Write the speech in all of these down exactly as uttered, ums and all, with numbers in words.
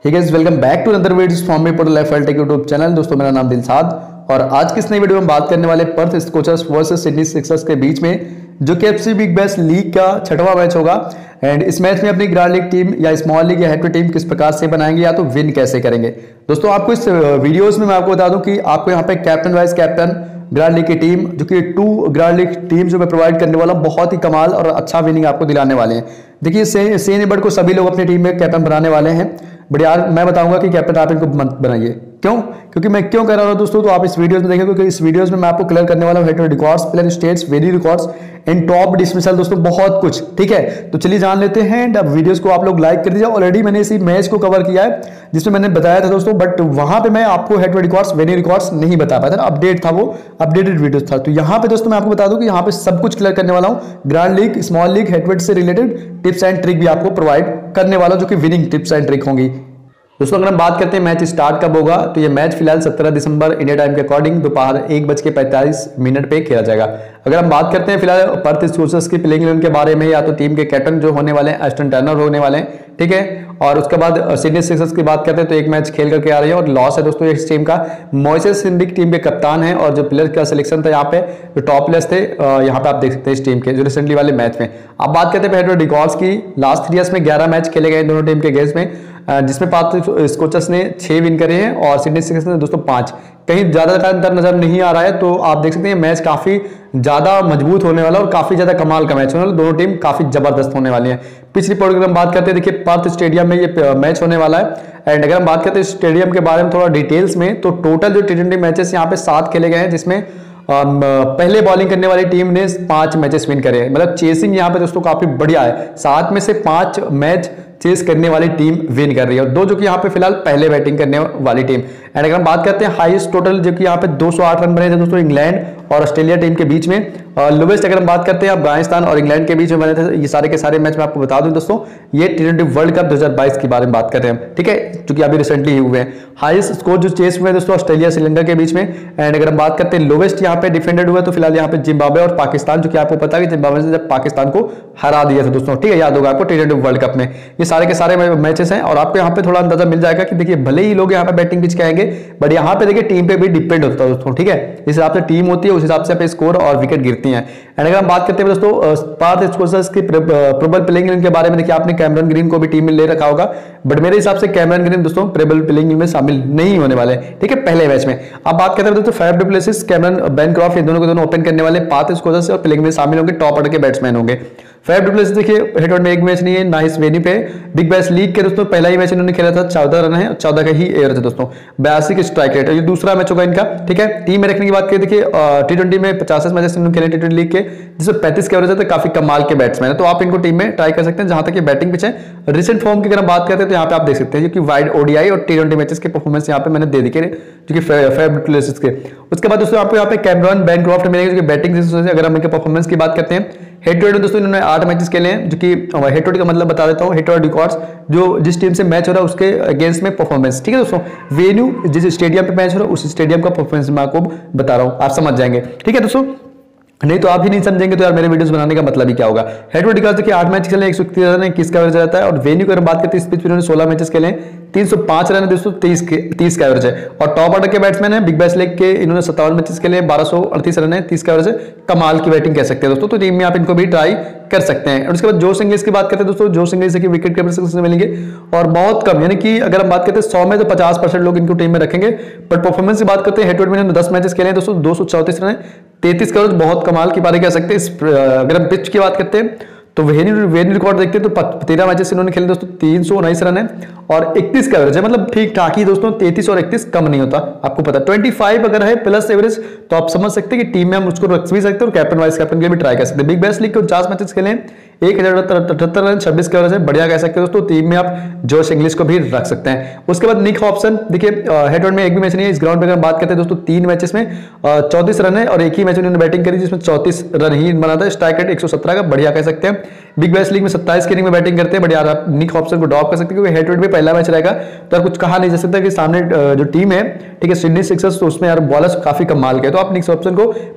Hey guys, welcome back to another video from me portal FL tech YouTube channel. दोस्तों, मेरा नाम दिलशाद और आज की इस नई वीडियो में बात करने वाले Perth Scorchers versus Sydney Sixers के बीच में जो कि एफसी बिग बैश लीग का छठवां मैच होगा। एंड इस मैच में अपनी ग्रैंड लीग टीम या स्मॉल लीग या हेड टू टीम किस प्रकार से बनाएंगे या तो विन कैसे करेंगे। दोस्तों, आपको इस वीडियोस में मैं आपको बता दूं कि आपको यहाँ पे captain vice captain grand league की टीम जो कि टू ग्रैंड लीग टीम जो मैं प्रोवाइड करने वाला बहुत ही कमाल और अच्छा विनिंग आपको दिलाने वाले हैं। देखिए, से, सेन एबर्ट को सभी लोग अपनी टीम में कैप्टन बनाने वाले हैं, बट यार मैं बताऊंगा कि कैप्टन आप इनको मत बनाइए। क्यों? क्योंकि मैं क्यों कर रहा हूँ दोस्तों, तो आप इस वीडियोस में देखेंगे क्योंकि इस वीडियोस में मैं आपको क्लियर करने वाला हूँ head to head records, player stats, venue records and top dismissal. दोस्तों, बहुत कुछ ठीक है, तो चलिए जान लेते हैं। एंड अब वीडियोस को आप लोग लाइक कर दीजिए। ऑलरेडी मैंने इसी मैच को कवर किया है जिसमें मैंने बताया था दोस्तों, बट वहां पे मैं आपको head to head records, venue records नहीं बता पाया था, अपडेट था, वो अपडेटेड वीडियोस था। तो यहाँ पे दोस्तों मैं आपको बता दूं कि यहाँ पे सब कुछ क्लियर करने वाला हूँ। Grand league, small league, head to head से रिलेटेड टिप्स एंड ट्रिक भी आपको प्रोवाइड करने वाला, जो कि विनिंग टिप्स एंड ट्रिक होंगी। दोस्तों, अगर हम बात करते हैं मैच स्टार्ट कब होगा, तो ये मैच फिलहाल सत्रह दिसंबर इंडिया टाइम के अकॉर्डिंग दोपहर एक बज के पैंतालीस मिनट पे खेला जाएगा। अगर हम बात करते हैं फिलहाल पर्थ स्कोचर्स की प्लेइंग इलेवन के बारे में, या तो टीम के कैप्टन जो होने वाले हैं एस्टन टर्नर होने वाले हैं, ठीक है। और उसके बाद सिडनी सिक्सर्स की बात करते हैं तो एक मैच खेल करके आ रही है और लॉस है दोस्तों इस टीम का। मोइसेस सिंडिक टीम के कप्तान है और जो प्लेयर का सिलेक्शन था यहाँ पे जो टॉप प्लेयर्स थे, यहाँ पे आप देख सकते हैं इस टीम के जो रिसेंटली वाले मैच में। अब बात करते हैं हेड रिकॉर्ड्स की, लास्ट थ्री ईयर्स में ग्यारह मैच खेले गए दोनों टीम के गेम्स में, जिसमें पांच स्कोचर्स ने छह विन करे हैं और सिडनी सिक्सर्स ने दोस्तों पांच। कहीं ज्यादा का अंतर नजर नहीं आ रहा है, तो आप देख सकते हैं मैच काफी ज्यादा मजबूत होने वाला और काफी ज्यादा कमाल का मैच होने वाला। दोनों टीम काफी जबरदस्त होने वाली है। पिछली रिपोर्ट अगर हम बात करते हैं, देखिए पर्थ स्टेडियम में ये मैच होने वाला है। एंड अगर हम बात करते हैं स्टेडियम के बारे में थोड़ा डिटेल्स में, तो टोटल जो टी ट्वेंटी मैचेस यहाँ पे सात खेले गए हैं, जिसमें Um, पहले बॉलिंग करने वाली टीम ने पांच मैचेस विन करे हैं। मतलब चेसिंग यहाँ पे दोस्तों काफी बढ़िया है, सात में से पांच मैच चेस करने वाली टीम विन कर रही है और दो जो कि यहाँ पे फिलहाल पहले बैटिंग करने वाली टीम। एंड अगर हम बात करते हैं हाईएस्ट टोटल जो कि यहाँ पे दो सौ आठ रन बने थे दोस्तों इंग्लैंड और ऑस्ट्रेलिया टीम के बीच में। लोवेस्ट अगर हम बात करते हैं अफगानिस्तान और इंग्लैंड के बीच में बने थे। ये सारे के सारे मैच मैं आपको बता दूं दोस्तों, ये टी ट्वेंटी वर्ल्ड कप दो हज़ार बाईस के बारे में बात कर रहे हैं, ठीक है, जो कि अभी रिसेंटली ही हुए हैं। हाईएस्ट स्कोर जो चेस हुए दोस्तों ऑस्ट्रेलिया श्रीलंका के बीच में। एंड अगर हम बात करते हैं लोवेस्ट यहाँ पे डिफेंडेड हुआ, तो फिलहाल यहाँ पे जिम्बाब्वे और पाकिस्तान, जो कि आपको पता है कि जिम्बाब्वे ने जब पाकिस्तान को हरा दिया था दोस्तों, ठीक है, याद होगा आपको टी ट्वेंटी वर्ल्ड कप में। ये सारे के सारे मैचेस हैं और आपको यहाँ पे थोड़ा अंदाजा मिल जाएगा कि देखिए भले ही लोग यहाँ पे बैटिंग पिच कहेंगे, बट यहाँ पे देखिए टीम पे भी डिपेंड होता है दोस्तों, ठीक है। जिस हिसाब से टीम होती है उस हिसाब से स्कोर और विकेट गिरती हैं। एंड अगर हम बात करते हैं दोस्तों पर्थ स्कोचर्स की प्रोबेबल प्लेइंग इलेवन के बारे में, देखिए आपने कैमरन ग्रीन को भी टीम में ले रखा होगा, बट मेरे हिसाब से कैमरन ग्रीन दोस्तों प्रोबेबल प्लेइंग इलेवन में शामिल नहीं होने वाले, ठीक है, पहले मैच में। अब बात करते हैं दोस्तों Faf du Plessis, Cameron Bancroft, ये दोनों के दोनों ओपन करने वाले पर्थ स्कोचर्स और प्लेइंग में शामिल होंगे, टॉप ऑर्डर के बैट्समैन होंगे। फैफ डु प्लेसिस देखिए हेड में एक मैच नहीं है, ना इस वेन्यू पे बिग बैश लीग के दोस्तों पहला ही मैच इन्होंने खेला था, चौदह रन है, चौदह का ही एवरेज है दोस्तों, बयासी की स्ट्राइक रेट। ये दूसरा मैच होगा इनका, ठीक है। टीम में रखने की बात करें, देखिए टी ट्वेंटी में पचास मैचेस इन्होंने खेले टी ट्वेंटी लीग के, जिसमें पैंतीस के एवरेज है, तो काफी कमाल के बैट्समैन है, तो आप इनको टीम में ट्राई कर सकते हैं जहां तक ये बैटिंग पिच है। रिसेंट फॉर्म की अगर हम बात करते हैं तो यहाँ पे आप देख सकते हैं कि वाइड ओडीआई और टी ट्वेंटी मैचेस के परफॉर्मेंस यहाँ पे मैंने दे दिए जो कि फैफ डु प्लेसिस के। उसके बाद दोस्तों आपको यहाँ पे कैमरन बैनक्रॉफ्ट मिलेंगे जो कि बैटिंग से, अगर हम इनके परफॉर्मेंस की बात करते हैं, हेड टू हेड दोस्तों इन्होंने आठ मैचेस खेले हैं, जो कि हेड टू हेड का मतलब बता देता हूँ, हेड टू हेड रिकॉर्ड्स जो जिस टीम से मैच हो रहा है उसके अगेंस्ट में परफॉर्मेंस, ठीक है दोस्तों। वेन्यू जिस स्टेडियम पे मैच हो रहा है उस स्टेडियम का परफॉर्मेंस मैं आपको बता रहा हूँ, आप समझ जाएंगे, ठीक है दोस्तों। नहीं तो आप ही नहीं समझेंगे तो यार मेरे वीडियोस बनाने का मतलब ही क्या होगा। हेड टू हेड रिकॉर्ड देखिए आठ मैच खेले, एक सौ इकतीस रन है, किस का एवरेज रहता है। और वेन्यू की अगर बात करते हैं, इस पिच पे इन्होंने सोलह मैचेस खेले, तीन सौ पांच रन है दोस्तों, तीस के तीस का एवरेज है। और टॉप ऑर्डर के बैट्समैन है, बिग बैश लीग के इन्होंने सत्तावन मैचेस खेले, बारह सौ अड़तीस रन है, तीस का एवरेज है, कमाल की बैटिंग कह सकते हैं दोस्तों, तो टीम में आप इनको भी ट्राई कर सकते हैं। और उसके बाद जोश इंग्लिश की बात करते हैं दोस्तों, जोश इंग्लिश की विकेट कीपर से मिलेंगे और बहुत कम, यानी कि अगर हम बात करते हैं सौ में तो पचास परसेंट लोग इनको टीम में रखेंगे। बट परफॉर्मेंस की बात करते हैं, हेड टू हेड में दस मैचेस खेले हैं दोस्तों, दो सौ चौतीस रन है, तैंतीस का एवरेज, बहुत कमाल की पारी कह सकते हैं। अगर हम पिच की बात करते हैं तो वेन्यू वेन्यू रिकॉर्ड देखते हैं तो तेरह मैचेस इन्होंने खेले दोस्तों, तीन सौ उन्नीस रन है और इकतीस का एवरेज है, मतलब ठीक ठाक ही दोस्तों, तैंतीस और इकतीस कम नहीं होता, आपको पता। पच्चीस अगर है प्लस एवरेज तो आप समझ सकते हैं कि टीम में हम उसको रख भी सकते हैं और कैप्टन वाइस कैप्टन के लिए भी ट्राई कर सकते हैं। बिग बैश लीग के उनचास मैचेस खेले हैं, एक हजार अठहत्तर रन, छब्बीस का एवरेज है, बढ़िया कह सकते हैं दोस्तों। टीम में आप जोश इंग्लिश को भी रख सकते हैं। उसके बाद निक हॉब्सन, देखिए हेड टू हेड में एक भी मैच नहीं है, इस ग्राउंड पे अगर बात करते हैं दोस्तों तीन मैचेस में चौंतीस रन है और एक ही मैच उन्होंने बैटिंग करी जिसमें चौंतीस रन ही बना था, स्ट्राइक रेट एक सौ सत्रह का, बढ़िया कह सकते हैं। बिग बैश लीग में सत्ताईस के इनिंग में बैटिंग करते हैं, बढ़िया आप निक हॉब्सन को ड्रॉप कर सकते हैं क्योंकि हेड टू हेड में पहला मैच रहेगा, तो कुछ कहा नहीं जा सकता कि सामने जो टीम है, ठीक है, सिडनी सिक्सर्स, तो उसमें यार बॉलर्स काफी कमाल के, तो आप निक हॉब्सन को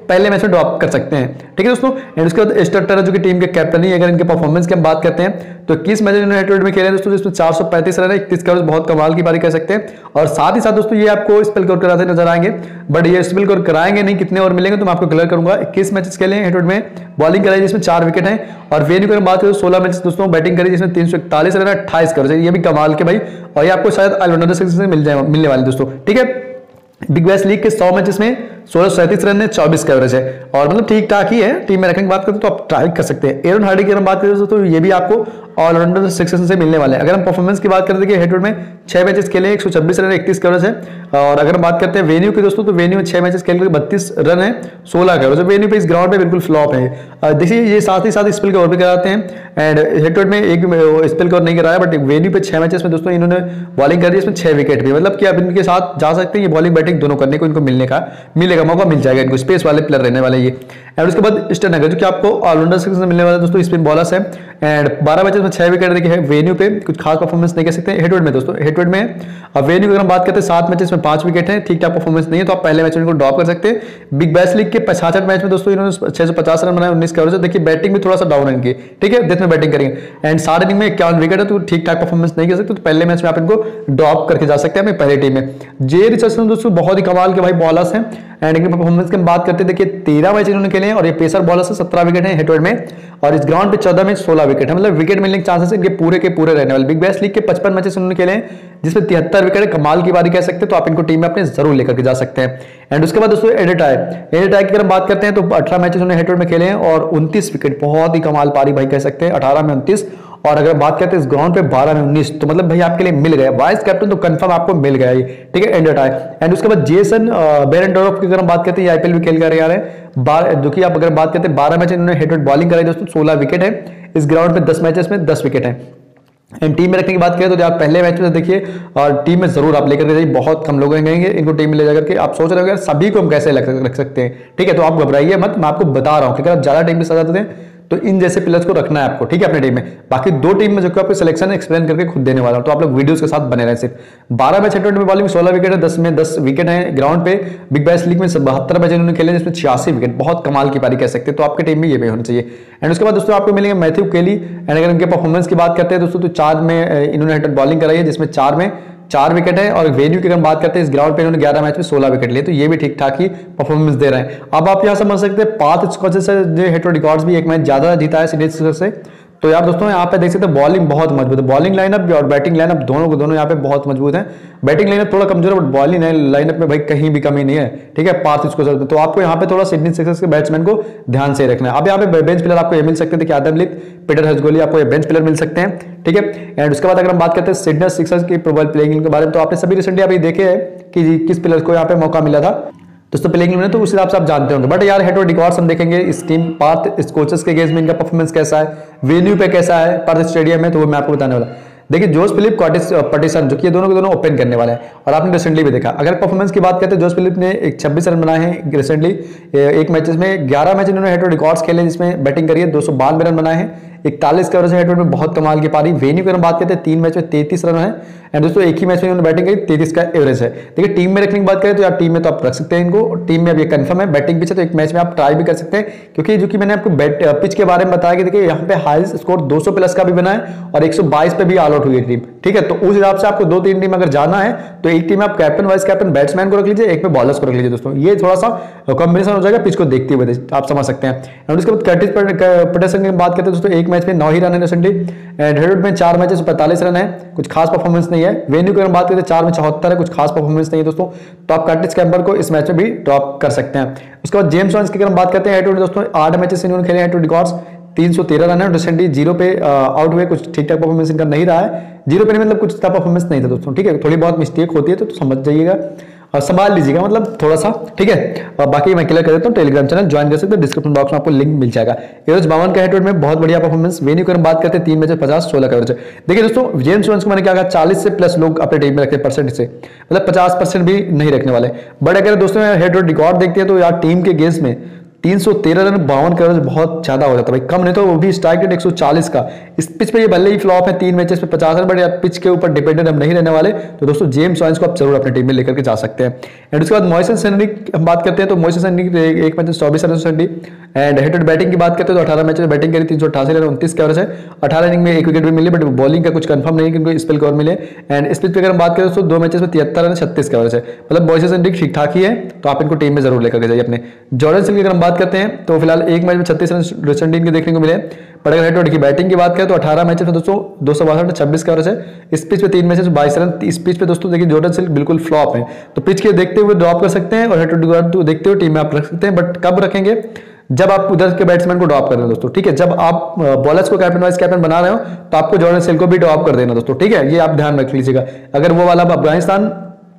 पहले मैच में ड्रॉप कर सकते हैं। ठीक है दोस्तों, एंड उसके बाद स्टर्टर जो कि टीम के कैप्टन ही, अगर इनके परफॉर्मेंस की हम बात करते हैं तो इक्कीस मैच इन्होंने हेड टू हेड में खेले दोस्तों, जिसमें चार सौ पैंतीस रन है, इकतीस कवर, बहुत कमाल की पारी कह सकते हैं। और साथ ही साथ दोस्तों ये आपको स्पेल कवर कराते नजर आएंगे, बट ये स्पेल कवर कराएंगे नहीं, कितने ओवर मिलेंगे तो मैं आपको क्लियर करूंगा। इक्कीस मैचेस खेले हेड टू हेड में, बॉलिंग कराई जिसमें चार विकेट है, और वेन्यू की बात करें तो सोलह मैच दोस्तों बैटिंग करी जिसमें तीन सौ इकतालीस रन, अट्ठाईस कवर, ये भी कमाल के भाई, और ये आपको शायद ऑलराउंडर से मिल जाए मिलने वाले दोस्तों। ठीक है, बिग बैश लीग के सौ मैचेस में सोलह सौ सैंतीस रन है, चौबीस का एवरेज है, और मतलब ठीक ठाक ही है। टीम में रखने की बात करें तो आप ट्राई कर सकते हैं। एरन हार्डी की अगर बात करें तो ये भी आपको ऑलराउंडर सिक्स से मिलने वाले हैं। अगर हम परफॉर्मेंस की बात करते हैं हेड टू हेड में छह मैचेस खेले, एक सौ छब्बीस रन, इकतीस कवर है, और अगर हम बात करते हैं वेन्यू की दोस्तों तो वेन्यू में छह मैचेस खेले, बत्तीस रन है, सोलह कवर। वेन्यू पे इस ग्राउंड पे बिल्कुल फ्लॉप है। देखिए ये साथ ही साथ स्पेल कवर भी कराते हैं, एंड हेड टू हेड में एक स्पेल कवर नहीं कराया, बट वेन्यू पे छह मैचेस में दोस्तों इन्होंने बॉलिंग करी, इसमें छह विकेट भी, मतलब कि आप इनके साथ जा सकते हैं, ये बॉलिंग बैटिंग दोनों करने को इनको मिलने का मिलेगा मौका मिल जाएगा इनको, स्पेस वाले प्लेयर रहने वाले ये। एंड उसके बाद स्टनगर जो कि आपको ऑलराउंडर से मिलने वाला दोस्तों, स्पिन बॉलर्स है, एंड बारह मैचेस में छह विकेट देखिए वेन्यू पे, कुछ खास परफॉर्मेंस नहीं कह सकते हेड टू हेड में दोस्तों। हेड टू हेड में अब वेन्यू की अगर हम बात करते हैं सात मैचेस में पांच विकेट है, ठीक ठाक परफॉर्मेंस नहीं है, तो आप पहले मैच में इनको ड्रॉप कर सकते हैं। बिग बैश लीग के पचासठ मैच में दोस्तों इन्होंने छह सौ पचास रन बनाए, उन्नीस कवर। देखिए बैटिंग में थोड़ा सा डाउन है इनकी, ठीक है, डेथ में बैटिंग करेंगे, एंड साढ़े दिन में इक्यावन विकेट है, तो ठीक ठाक परफॉर्मेंस नहीं कर सकते, तो पहले मैच में आप इनको ड्रॉप करके जा सकते हैं अपनी पहली टीम में। जे रिचर्डसन दोस्तों बहुत ही कमाल के भाई बॉलर्स हैं, एंड इनकी परफॉर्मेंस की बात करते हैं, देखिए तेरह मैच इन्होंने खेले हैं, और ये पेसर बॉलर से सत्रह विकेट है हेड टू हेड में, और इस ग्राउंड पे चौदह मैच सोलह विकेट है, मतलब विकेट मिलने के चांसेस इनके पूरे के पूरे रहने वाले। बिग बैश लीग के पचपन मैचेस उन्होंने खेले हैं, जिसमें तिहत्तर विकेट है, कमाल की बारी कह सकते हैं, तो आप इनको टीम में अपने जरूर लेकर के जा सकते हैं। एंड उसके बाद दोस्तों एडिटाई एडिटाई की अगर बात करते हैं तो अठारह मैचेस उन्होंने हेड टू हेड में खेले हैं, और उनतीस विकेट, बहुत ही कमाल पारी भाई कह सकते हैं, अठारह में उनतीस, और अगर बात करते हैं इस ग्राउंड पे बारह में उन्नीस, तो मतलब भाई आपके लिए मिल गया वाइस कैप्टन, तो कंफर्म आपको मिल गया ये। ठीक है, एंडरटाई। एंड उसके बाद जेसन बेरेंडोरफ की अगर हम बात करते हैं, आईपीएल भी खेल कर रहे हैं, जो कि आप अगर बात करते हैं बारह मैच इन्होंने हेड टू हेड बॉलिंग कराई दोस्तों, सोलह विकेट है, इस ग्राउंड पे दस मैचेस में दस विकेट है। एंड टीम में रखने की बात करें तो आप पहले मैच में देखिए, और टीम में जरूर आप लेकर के जाइए, बहुत कम लोग रहेंगे इनको टीम में ले जाकर के। आप सोच रहे हो सभी को हम कैसे रख सकते हैं, ठीक है, तो आप घबराइए मत, मैं आपको बता रहा हूं कि अगर आप ज्यादा टीम में सजा देते हैं तो इन जैसे प्लेयर्स को रखना है आपको, ठीक है, अपने टीम में। बाकी दो टीम में जो कि आपको सिलेक्शन एक्सप्लेन करके खुद देने वाला हूं, तो आप लोग वीडियोस के साथ बने रहे। सिर्फ बारह मैच हेड टू हेड में बॉलिंग, सोलह विकेट है, दस में दस विकेट है ग्राउंड पे। बिग बैश लीग में बहत्तर मैच इन्होंने खेले, जिसमें छियासी विकेट, बहुत कमाल की पारी कह सकते हैं, तो आपके टीम में ये भी होना चाहिए। एंड उसके बाद दोस्तों आपको मिलेंगे मैथ्यू केली, एंड अगर इनके परफॉर्मेंस की बात करते हैं दोस्तों तो चार में इन्होंने हेड टू हेड बॉलिंग कराई है, जिसमें चार में चार विकेट है, और वेन्यू की अगर बात करते हैं इस ग्राउंड पे इन्होंने ग्यारह मैच में सोलह विकेट लिए, तो ये भी ठीक ठाक ही परफॉर्मेंस दे रहे हैं। अब आप यहां समझ सकते हैं पांच स्कॉचेस से जो हेड टू हेड रिकॉर्ड्स भी एक मैच ज्यादा जीता है सीरीज से, तो यार दोस्तों यहाँ पे देख सकते हैं बॉलिंग बहुत मजबूत है, बॉलिंग लाइनअप भी और बैटिंग लाइनअप दोनों को दोनों यहाँ पे बहुत मजबूत है। बैटिंग लाइनअप थोड़ा कमजोर है, बट बॉलिंग लाइनअप में भाई कहीं भी कमी नहीं है, ठीक है, पार्थ इसको चलते, तो आपको यहाँ पे थोड़ा सिडनी सिक्सर्स के बैट्समैन को ध्यान से रखना है। अब यहाँ पे बेंच प्लेयर आपको ये मिल सकते हैं, देखिए आदम लिप, पीटर हजगोली, आपको ये बेंच प्लेयर मिल सकते हैं, ठीक है। एंड उसके बाद अगर हम बात करते हैं सिडनी सिक्सर्स की प्रोबेबल प्लेइंग के बारे में, तो आपने सभी रिसेंटली अभी देखे हैं कि किस प्लेयर को यहाँ पे मौका मिला था दोस्तों प्लेइंग में, तो उस हिसाब से आप जानते होंगे। बट यार हेड टू हेड रिकॉर्ड्स हम देखेंगे इस टीम पार्थ स्कोचेस के गेम्स में इनका परफॉर्मेंस कैसा है, वेन्यू पे कैसा है पर्थ स्टेडियम में, तो वो मैं आपको बताने वाला। देखिए जोश फिलिप पटिसन जो कि ये दोनों के दोनों ओपन करने वाले हैं, और आपने रिसेंटली भी देखा। अगर परफॉर्मेंस की बात करते हैं जोश फिलिप ने एक छब्बीस रन बनाए हैं रिसेंटली एक मैचेस में, ग्यारह मैच इन्होंने हेड टू हेड रिकॉर्ड्स खेले जिसमें बैटिंग करी है, दो सौ बानवे रन बनाए हैं, इकतालीस कवर हेड टू हेड में, बहुत कमाल की पारी। वेन्यू की बात करते हैं तीन मैच में तैंतीस रन है, एंड दोस्तों एक ही मैच में इन्होंने बैटिंग करी, तैंतीस का एवरेज है। देखिए टीम में रखने की बात करें तो यार टीम में तो आप रख सकते हैं इनको, टीम में अब ये कंफर्म है, बैटिंग पिच है तो एक मैच में आप ट्राई भी कर सकते हैं, क्योंकि जो कि मैंने आपको बैट पिच के बारे में बताया कि देखिए यहाँ पे हाईएस्ट स्कोर दो सौ प्लस का भी बना है, और एक सौ बाईस पे भी ऑल आउट हुई है टीम, ठीक है। तो उस हिसाब से आपको दो तीन टीम अगर जाना है तो एक टीम में आप कैप्टन वाइस कैप्टन बैट्समैन को रख लीजिए, एक में बॉलर्स को रख लीजिए दोस्तों, ये थोड़ा सा कॉम्बिनेशन हो जाएगा पिच को देखते हुए, आप समझ सकते हैं। और उसके बाद कर्टिस पटिसन की बात करते हैं दोस्तों, एक मैच में नौ ही रन है रिसेंटली, एंड हेड में चार मैचेस पैंतालीस रन है, कुछ खास परफॉर्मेंस नहीं है। वेन्यू की बात करते हैं चार में चौहत्तर है, कुछ खास परफॉर्मेंस नहीं है दोस्तों, तो आप कर्टिस कैम्पर को इस मैच में भी ड्रॉप कर सकते हैं। उसके बाद जेम्स वार्न्स की अगर बात करते हैं हेड टू हेड दोस्तों, आठ मैचेस इन्होंने खेले हेड टू रिकॉर्ड्स, तीन सौ तेरह रन है, रिसेंटली जीरो पे आउट हुए, कुछ ठीक ठाक परफॉर्मेंस इनका नहीं रहा है, जीरो पे नहीं मतलब कुछ इतना परफॉर्मेंस नहीं था दोस्तों, ठीक है, थोड़ी बहुत मिस्टेक होती है तो, तो समझ जाइएगा और संभाल लीजिएगा, मतलब थोड़ा सा, ठीक है। और बाकी मैं क्लियर कर देता हूँ, टेलीग्राम चैनल ज्वाइन कर सकते हैं, डिस्क्रिप्शन बॉक्स में आपको लिंक मिल जाएगा। एरोज बावन का हेड टू हेड में बहुत बढ़िया परफॉर्मेंस। वेन्यू की बात करते हैं तीन मैच पचास सोलह कवरेज। देखिए दोस्तों जेम्स वार्न्स को मैंने क्या कहा, चालीस से प्लस लोग अपने टीम में रखते हैं परसेंट से, मतलब पचास परसेंट भी नहीं रखने वाले। बट अगर दोस्तों हेड टू हेड रिकॉर्ड देखते हैं तो यार टीम के गेम्स में तीन सौ तेरह रन बावन का एवरेज बहुत ज्यादा हो जाता है भाई, कम नहीं तो वो भी स्ट्राइक रेट एक सौ चालीस का। इस पिच पे ये भले ही फ्लॉप है, तीन मैचेस पे पचास रन, बट यार पिच के ऊपर डिपेंडेंट हम नहीं रहने वाले। तो दोस्तों जेम्स वाइन्स को आप जरूर अपनी टीम में लेकर के जा सकते हैं। एंड उसके बाद मोइसेस सैनी हम बात करते हैं तो मोइसेस सैनी एक मैच चौबीस run Saini. And head to head batting की बात करते हैं तो अठारह मैच में बैटिंग करी, तीन सौ अठासी रन उनतीस का एवरेज है। अठारह इनिंग में एक विकेट भी मिली, बट बॉलिंग का कुछ कंफर्म नहीं कि उनको स्पेल कवर मिले। एंड स्पिच पे अगर हम बात करें तो दो मैचेस में तिहत्तर रन छत्तीस का एवरेज है, मतलब मोइसेस सैनी ठीक ठाक ही है, तो आप इनको टीम में जरूर लेकर के जाइए अपने। जॉर्डन सिल की अगर हम बात करते हैं तो फिलहाल एक मैच में छत्तीस रन वेस्ट इंडीज के देखने को मिले। पर अगर हेड टू हेड की बैटिंग की बात करें तो अठारह मैचेस में दोस्तों दो सौ बासठ छब्बीस का एवरेज है। इस पिच पे तीन मैचेस बाईस रन। इस पिच पे दोस्तों देखिए जॉर्डन सिल बिल्कुल फ्लॉप है, तो पिच के देखते हुए ड्रॉप कर सकते हैं और हेड टू हेड देखते हुए टीम में आप रख सकते हैं। बट कब रखेंगे? जब आप उधर के बैट्समैन को ड्रॉप कर रहे हो दोस्तों, ठीक है। जब आप बॉलर्स को कैप्टन वाइस कैप्टन बना रहे हो तो आपको जॉर्डन सिल को भी ड्रॉप कर देना दोस्तों, ठीक है। ये आप ध्यान रख लीजिएगा। अगर वो वाला अफगानिस्तान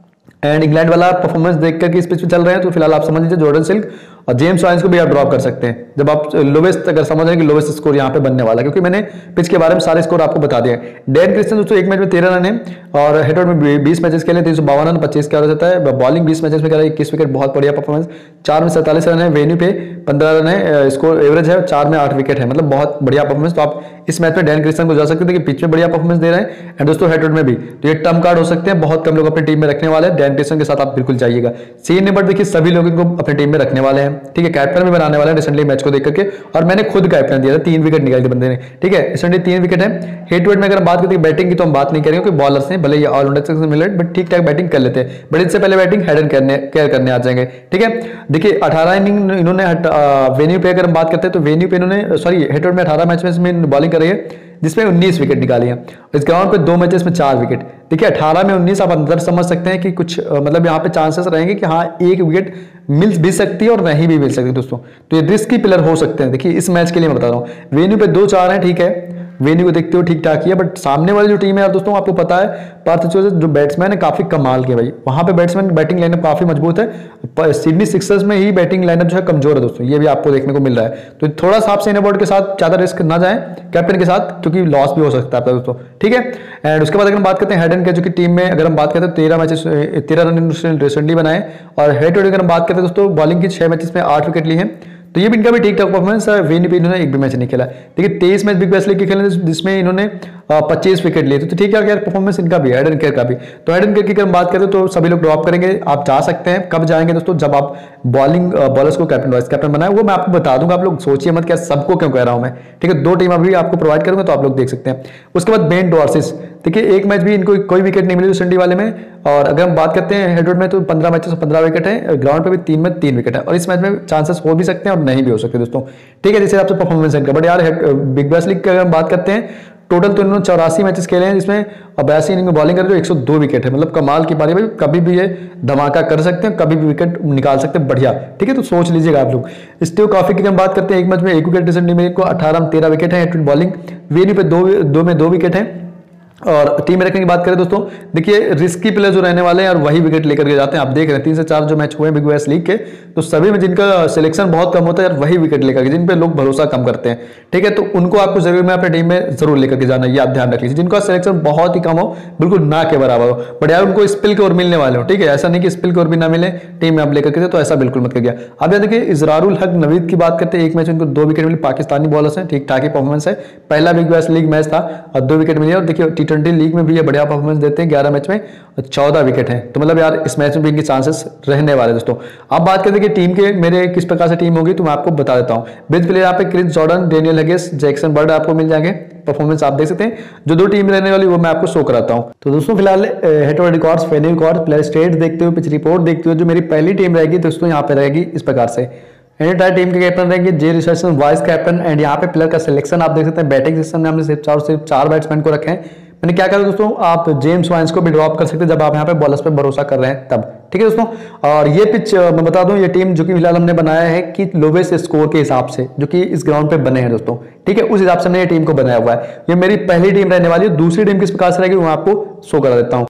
एंड इंग्लैंड वाला परफॉर्मेंस देख कर इस पिच पे चल रहे हैं तो फिलहाल आप समझ लीजिए जॉर्डन सिल्क और जेम्स वाइन्स को भी आप ड्रॉप कर सकते हैं, जब आप लोवेस्ट अगर समझ रहे हैं कि लोवेस्ट स्कोर यहाँ पे बनने वाला है, क्योंकि मैंने पिच के बारे में सारे स्कोर आपको बता दिए। डैन क्रिस्टन दोस्तों एक मैच में तेरह रन है और हेड में बीस मैचेस खेले, तीन सौ बावन रन पच्चीस का रहता है। बॉलिंग बीस मैचेस में करा इक्कीस विकेट, बहुत बढ़िया परफॉर्मेंस। चार में सैंतालीस रन है, वेन्यू पे पंद्रह रन है, स्कोर एवरेज है, चार में आठ विकेट है, मतलब बहुत बढ़िया परफॉर्मेंस। तो आप इस मैच में डैन क्रिस्टन को जा सकते हैं कि पिच में बढ़िया परफॉर्मेंस दे रहे हैं। एंड दोस्तों हेड में भी तो ये टर्म कार्ड हो सकते हैं, बहुत कम लोग अपनी टीम में रखने वाले हैं। डैन क्रिस्टन के साथ आप बिल्कुल जाइएगा। सीन नंबर देखिए सभी लोगों को अपनी टीम में रखने वाले हैं, ठीक है। कैप्टन भी बनाने वाले हैं रिसेंटली मैच को देख करके, और मैंने खुद कैप्टन दिया था, तीन विकेट निकाले थे बंदे ने, ठीक है। रिसेंटली तीन विकेट है। हेड टू हेड में अगर बात करते हैं बैटिंग की तो हम बात नहीं करेंगे, क्योंकि बॉलर्स हैं, भले ये ऑलराउंडर से मिले बट ठीक ठाक बैटिंग कर लेते हैं। बट इससे पहले बैटिंग हेड एंड करने केयर करने आ जाएंगे, ठीक है। देखिए अठारह इनिंग इन्होंने वेन्यू पे अगर हम बात करते हैं तो वेन्यू पे इन्होंने सॉरी हेड टू हेड में अठारह मैच में बॉलिंग कर रही है, जिसमें उन्नीस विकेट निकाली है। इस ग्राउंड पे दो मैचेस में चार विकेट। देखिए अठारह में उन्नीस, आप अंदर समझ सकते हैं कि कुछ मतलब यहाँ पे चांसेस रहेंगे कि हाँ एक विकेट मिल भी सकती है और नहीं भी मिल सकती दोस्तों, तो ये रिस्की प्लेयर हो सकते हैं। देखिए इस मैच के लिए मैं बता रहा हूँ, वेन्यू पे दो चार है, ठीक है, वेन्यू को देखते हो ठीक ठाक ही है। बट सामने वाली जो टीम है दोस्तों आपको पता है पार्थ चौधरी जो बैट्समैन है काफी कमाल के भाई, वहां पे बैट्समैन बैटिंग लाइनअप काफी मजबूत है। सिडनी सिक्सर्स में ही बैटिंग लाइनअप जो है कमजोर है दोस्तों, ये भी आपको देखने को मिल रहा है। तो थोड़ा सा आप सेना बोर्ड के साथ ज्यादा रिस्क ना जाए कैप्टन के साथ, क्योंकि लॉस भी हो सकता है दोस्तों, ठीक है। एंड उसके बाद अगर हम बात करते हैं हेड एंड के जो कि टीम में अगर हम बात करते हैं तेरह मैचेस तेरह रन रिसेंटली बनाए, और हेड टू हेड अगर हम बात करते हैं दोस्तों बॉलिंग की छह मैचेस में आठ विकेट ली है, तो ये भी इनका भी ठीक ठाक परफॉर्मेंस है। वेन्यू पे इन्होंने एक भी मैच नहीं खेला। देखिए तेईस मैच बिग बैश लीग के खेले जिसमें इन्होंने पच्चीस विकेट लिए, तो ठीक है यार परफॉर्मेंस इनका भी, हेड एंड केयर का भी। तो हेड एंड केयर की अगर हम बात करें तो सभी लोग ड्रॉप करेंगे, आप जा सकते हैं। कब जाएंगे दोस्तों? जब आप बॉलिंग बॉलर्स को कैप्टन वाइस कैप्टन बनाए, वो मैं आपको बता दूंगा, आप लोग सोचिए मत क्या सबको क्यों कह रहा हूं मैं, ठीक है। दो टीम अभी आपको प्रोवाइड करूंगा तो आप लोग देख सकते हैं। उसके बाद बेन डॉर्सिस, देखिए एक मैच भी इनको कोई विकेट नहीं मिली संडे वाले में, और अगर हम बात करते हैं हेड में तो पंद्रह मैचेस में पंद्रह विकेट है, ग्राउंड पे भी तीन में तीन विकेट है, और इस मैच में चांसेस हो भी सकते हैं और नहीं भी हो सकते दोस्तों, ठीक है, जैसे आपसे परफॉर्मेंस है इनका। बट यार बिग बैश लीग की अगर हम बात करते हैं टोटल तो इन्होंने चौरासी मैचेस खेले हैं, जिसमें बयासी इनिंग में बॉलिंग करे तो एक सौ दो विकेट है, मतलब कमाल की पारी भाई, कभी भी ये धमाका कर सकते हैं, कभी भी विकेट निकाल सकते हैं, बढ़िया, ठीक है। तो सोच लीजिएगा आप लोग। स्टीव कॉफी की हम बात करते हैं, एक मैच में एक विकेट रिसेंटली में को अठारह में तेरह विकेट है, बॉलिंग वेन्यू पे दो दो में दो विकेट है। और टीम में रखने की बात करें दोस्तों, देखिए रिस्की प्लेयर जो रहने वाले हैं और वही विकेट लेकर के जाते हैं। आप देख रहे हैं तीन से चार जो मैच हुए हैं बिग बैश लीग के, तो सभी में जिनका सिलेक्शन बहुत कम होता है यार वही विकेट लेकर के, जिन पे लोग भरोसा कम करते हैं, ठीक है। तो उनको आपको जरूर में अपने टीम में जरूर लेकर के जाना, ये आप ध्यान रख लीजिए। जिनका सिलेक्शन बहुत ही कम हो, बिल्कुल ना के बराबर हो, बट यार उनको स्पिल के ओवर मिलने वाले हो, ठीक है। ऐसा नहीं कि स्पिल के ओवर भी ना मिले टीम में आप लेकर के, तो ऐसा बिल्कुल मत करिए। अब यार देखिए इजरारुल हक नवीद की बात करते हैं, एक मैच उनको दो विकेट मिली, पाकिस्तानी बॉलर्स हैं, ठीक ठाक ही परफॉर्मेंस है। पहला बिग बैश लीग मैच था और दो विकेट मिली, और देखिए टी ट्वेंटी लीग में भी बढ़िया परफॉर्मेंस देते हैं, ग्यारह मैच में चौदह विकेट हैं, तो मतलब यार इस मैच में भी इनके चांसेस रहने वाले दोस्तों। अब बात करते हैं कि टीम के मेरे किस प्रकार से टीम होगी, तो मैं आपको बता देता हूं। बेंच प्लेयर यहाँ पे Chris Jordan, Daniel Hughes, Jackson Bird आपको मिल जाएंगे, परफॉर्मेंस आप देख सकते हैं। जो दो टीम रहने वाली वो मैं आपको शो कराता हूं। तो दोस्तों फिलहाल head to head records, venue records, player stat देखते हुए, पिच रिपोर्ट देखते हुए जो मेरी पहली टीम रहेगी दोस्तों यहाँ पे रहेगी इस प्रकार से। एंटायर टीम के कैप्टन रहेंगे Jhye Richardson vice captain, and यहाँ पे प्लेयर का सिलेक्शन आप देख सकते हैं। बैटिंग सिस्टम में हमने सिर्फ चार सिर्फ चार बैट्समैन को रखे हैं। मैंने क्या कहा दोस्तों, आप जेम्स वाइन्स को भी ड्रॉप कर सकते हैं जब आप यहाँ पे बॉलर्स पे भरोसा कर रहे हैं तब, ठीक है दोस्तों। और ये पिच मैं बता दूं, ये टीम जो कि फिलहाल हमने बनाया है कि लोवेस्ट स्कोर के हिसाब से जो कि इस ग्राउंड पे बने हैं दोस्तों, ठीक है, उस हिसाब से हमने ये टीम को बनाया हुआ है। ये मेरी पहली टीम रहने वाली है। दूसरी टीम किस प्रकार से रहेगी वो आपको शो करा देता हूँ।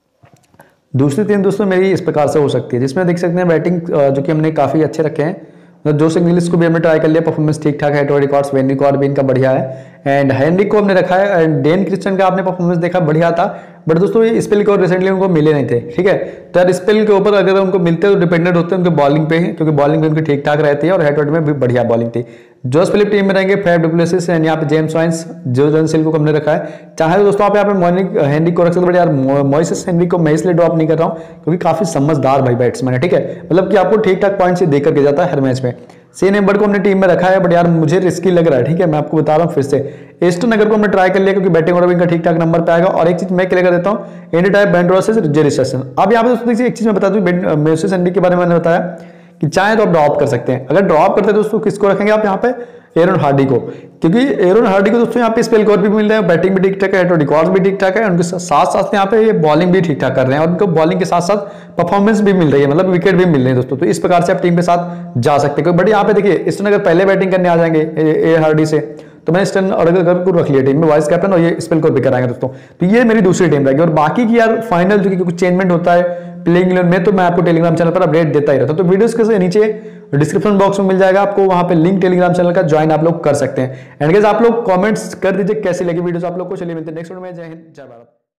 दूसरी टीम दोस्तों मेरी इस प्रकार से हो सकती है, जिसमें देख सकते हैं बैटिंग जो कि हमने काफी अच्छे रखे हैं। जोश इंग्लिश को भी हमने ट्राई कर लिया, परफॉर्मेंस ठीक ठाक है, टू रिकॉर्ड्स, वेन रिकॉर्ड भी इनका बढ़िया है। एंड हेनरिक को हमने रखा है एंड डेन क्रिस्टन का आपने परफॉर्मेंस देखा, बढ़िया था, बट दोस्तों ये स्पेल के और रिसेंटली उनको मिले नहीं थे, ठीक है। तो यार स्पेल के ऊपर अगर उनको मिलते तो डिपेंडेंट होते हैं उनके बॉलिंग पे, क्योंकि बॉलिंग भी उनकी ठीक ठाक रहती है और हेड टू हेड में भी बढ़िया बॉलिंग थी। जोस फिलिप टीम में रहेंगे, फैफ डु प्लेसिस एंड यहाँ पे जेम्स वाइन्स, जो जनसिल को हमने रखा है। चाहे तो दोस्तों आप यहाँ पे मॉर्निंग हेनरिक को रख सकते, बट यार मॉइसेस हेनरिक को मैं इसलिए ड्रॉप नहीं कर रहा हूँ क्योंकि काफी समझदार भाई बैट्समैन है, ठीक है, मतलब कि आपको ठीक ठाक पॉइंट्स दे करके जाता है हर मैच में। सेन एम्बर को हमने टीम में रखा है, बट यार मुझे रिस्की लग रहा है, ठीक है, मैं आपको बता रहा हूँ फिर से। एस्टन नगर को हमने ट्राई कर लिया क्योंकि बैटिंग ऑर्डर इनका ठीक ठाक नंबर पे आएगा। और एक चीज मैं क्लियर कर देता हूँ, एंडी टाइप बेंड्रोसिस जेरी सेशन। अब यहाँ पे दोस्तों देखिए एक चीज मैं बता दूं, मेसिस एंडी के बारे में मैंने बताया कि चाहे तो आप ड्रॉप कर सकते हैं। अगर ड्रॉप करते हैं दोस्तों किसको रखेंगे आप यहाँ पे, एरन हार्डी को, क्योंकि एरन हार्डी को दोस्तों यहाँ पे स्पेल कॉर भी मिल रहे हैं, बैटिंग भी ठीक ठाक है, रिकॉर्ड भी ठीक ठाक है, उनके साथ साथ यहाँ पे ये बॉलिंग भी ठीक ठाक कर रहे हैं और उनको बॉलिंग के साथ साथ परफॉर्मेंस भी मिल रही है, मतलब विकेट भी मिल रहे हैं दोस्तों। तो इस प्रकार से आप टीम के साथ जा सकते हैं, बट यहाँ पे देखिए ईस्टर्न अगर पहले बैटिंग करने आ जाएंगे ए हार्डी से, तो मैंने ईस्टर्न अगर को रख लिया टीम में वाइस कैप्टन और ये स्पेल कॉर भी कराएंगे दोस्तों। तो ये मेरी दूसरी टीम रहेगी। और बाकी की यार फाइनल जो कि कुछ चेंजमेंट होता है प्लेइंग इलेवन में, तो मैं आपको टेलीग्राम चैनल पर अपडेट देता ही रहता हूं। तो वीडियोस के नीचे डिस्क्रिप्शन बॉक्स में मिल जाएगा आपको, वहां पे लिंक टेलीग्राम चैनल का ज्वाइन आप लोग कर सकते हैं। एंड गाइस आप लोग कमेंट्स कर दीजिए कैसी लगी वीडियोस आप लोग को। चलिए मिलते हैं नेक्स्ट वीडियो में। जय हिंद, जय भारत।